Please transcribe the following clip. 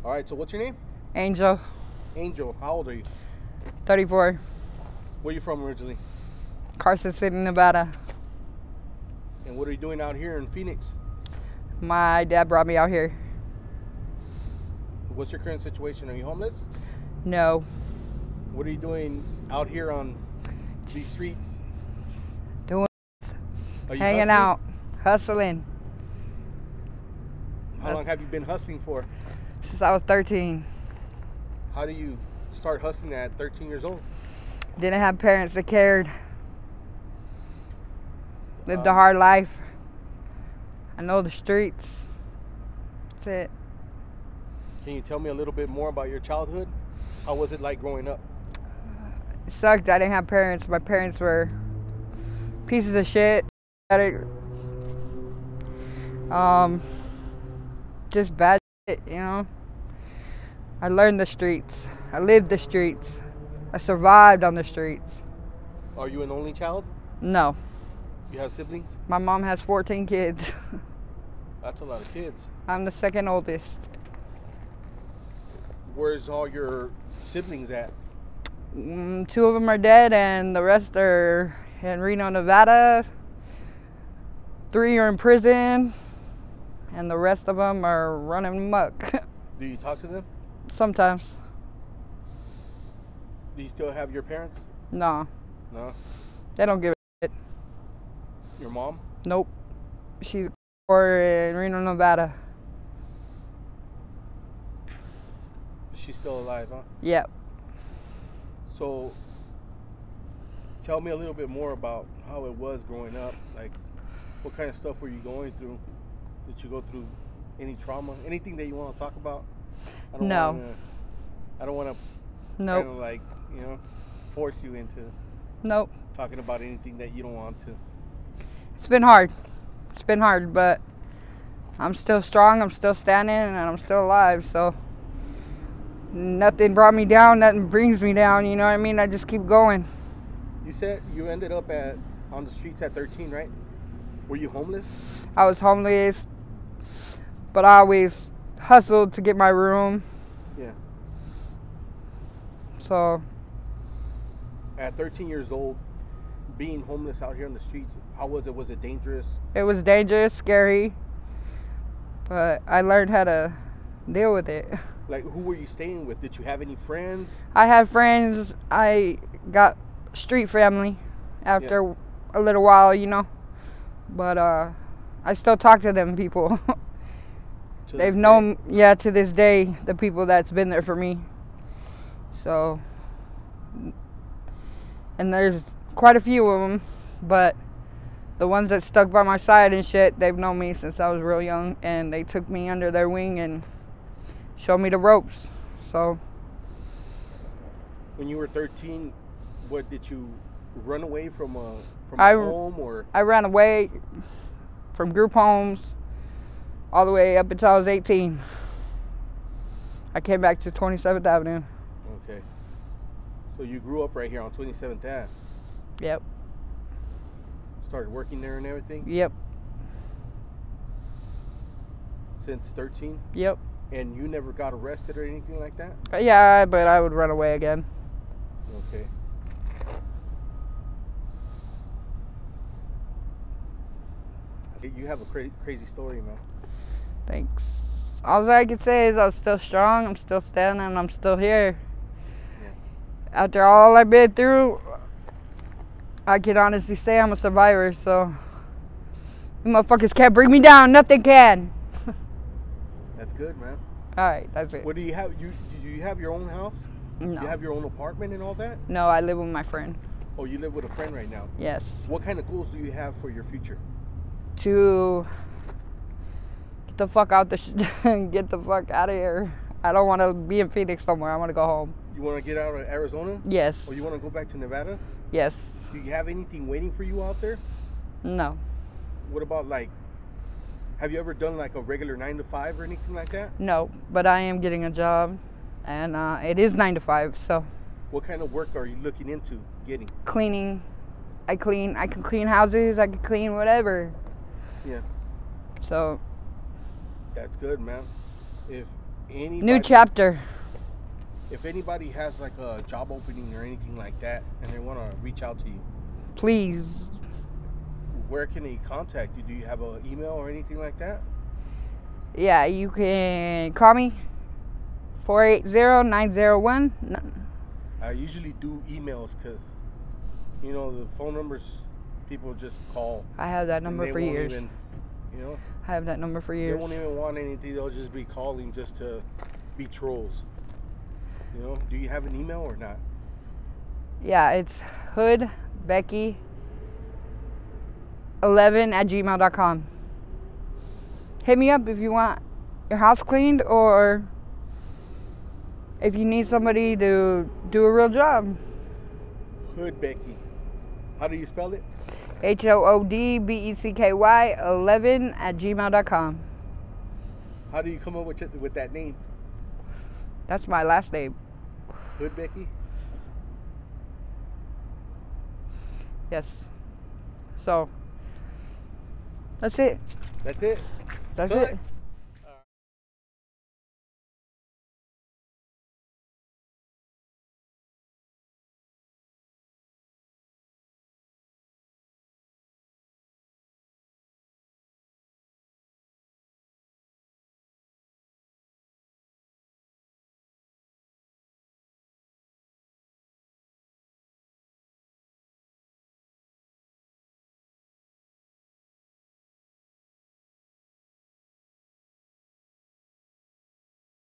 All right, so what's your name? Angel. Angel. How old are you? 34. Where are you from originally? Carson City, Nevada. And what are you doing out here in Phoenix? My dad brought me out here. What's your current situation? Are you homeless? No. What are you doing out here on these streets? Doing. Are you Hanging hustling? out. Hustling. How long have you been hustling for? Since I was 13. How do you start hustling at 13 years old? Didn't have parents that cared. Lived a hard life. I know the streets. That's it. Can you tell me a little bit more about your childhood? How was it like growing up? It sucked. I didn't have parents. My parents were pieces of shit. Just bad shit, you know. I learned the streets. I lived the streets. I survived on the streets. Are you an only child? No. You have siblings? My mom has 14 kids. That's a lot of kids. I'm the second oldest. Where's all your siblings at? 2 of them are dead and the rest are in Reno, Nevada. 3 are in prison and the rest of them are running amok. Do you talk to them? Sometimes. Do you still have your parents? No. No? They don't give a shit. Your mom? Nope. She's in Reno, Nevada. She's still alive, huh? Yep. So, tell me a little bit more about how it was growing up. Like, what kind of stuff were you going through? Did you go through any trauma? Anything that you want to talk about? No. I don't want to Nope. kind of like, force you into Nope. talking about anything that you don't want to. It's been hard. It's been hard, but I'm still strong. I'm still standing, and I'm still alive. So nothing brought me down. Nothing brings me down. You know what I mean? I just keep going. You said you ended up on the streets at 13, right? Were you homeless? I was homeless, but I always hustled to get my room. Yeah. So At 13 years old, being homeless out here on the streets, how was it? Was it dangerous? it was dangerous, scary, but I learned how to deal with it. Like, who were you staying with? Did you have any friends? I had friends. I got street family after a little while, you know. But I still talk to them people. They've known, to this day, the people that's been there for me. So, and there's quite a few of them, but the ones that stuck by my side and shit, they've known me since I was real young, and they took me under their wing and showed me the ropes. So, when you were 13, what did you run away from a home, or? I ran away from group homes all the way up until I was 18. I came back to 27th Avenue. Okay. So you grew up right here on 27th Ave. Yep. Started working there and everything? Yep. Since 13? Yep. And you never got arrested or anything like that? Yeah, but I would run away again. Okay. You have a crazy story, man. Thanks. All I can say is I'm still strong, I'm still standing, I'm still here. Yeah. After all I've been through, I can honestly say I'm a survivor, so you motherfuckers can't bring me down, nothing can. That's good, man. Alright, that's it. What do you have? Do you have your own house? No. You have your own apartment and all that? No, I live with my friend. Oh, you live with a friend right now? Yes. What kind of goals do you have for your future? To get the fuck out get the fuck out of here. I don't want to be in Phoenix somewhere. I want to go home. You want to get out of Arizona? Yes. Or you want to go back to Nevada? Yes. Do you have anything waiting for you out there? No. What about, like, have you ever done like a regular 9 to 5 or anything like that? No, but I am getting a job, and it is 9 to 5. So. What kind of work are you looking into getting? Cleaning. I can clean houses. I can clean whatever. Yeah. So. That's good, man. If anybody, New chapter. if anybody has like a job opening or anything like that, and they want to reach out to you, Please. where can they contact you? Do you have an email or anything like that? Yeah, you can call me 480-901. I usually do emails because, you know, the phone numbers, people just call. I have that number for years. Even, you know, I have that number for they years. won't even want anything. They'll just be calling just to be trolls. You know, do you have an email or not? Yeah, it's hoodbecky11@gmail.com. Hit me up if you want your house cleaned or if you need somebody to do a real job. Hood Becky. How do you spell it? HOODBECKY 11@gmail.com. How do you come up with that name? That's my last name. Hood Becky? Yes. So, that's it. That's it? That's Cut. it.